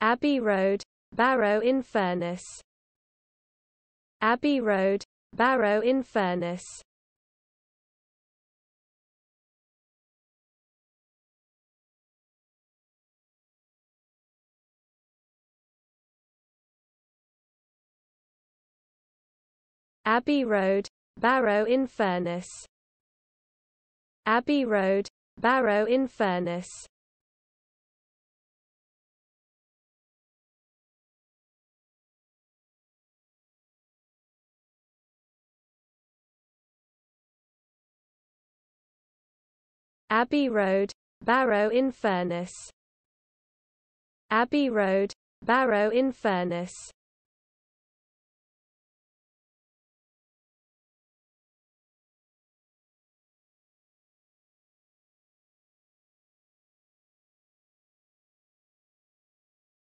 Abbey Road, Barrow in Furness. Abbey Road, Barrow in Furness. Abbey Road, Barrow in Furness. Abbey Road, Barrow in Furness. Abbey Road, Barrow in Furness. Abbey Road, Barrow in Furness.